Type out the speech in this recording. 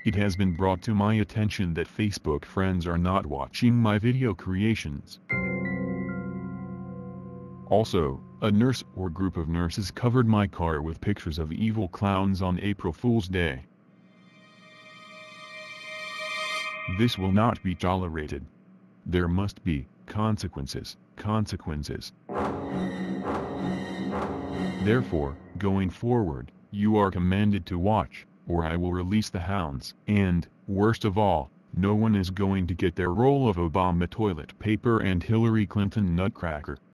It has been brought to my attention that Facebook friends are not watching my video creations. Also, a nurse or group of nurses covered my car with pictures of evil clowns on April Fool's Day. This will not be tolerated. There must be consequences. Therefore, going forward, you are commanded to watch, or I will release the hounds. And, worst of all, no one is going to get their roll of Obama toilet paper and Hillary Clinton nutcracker.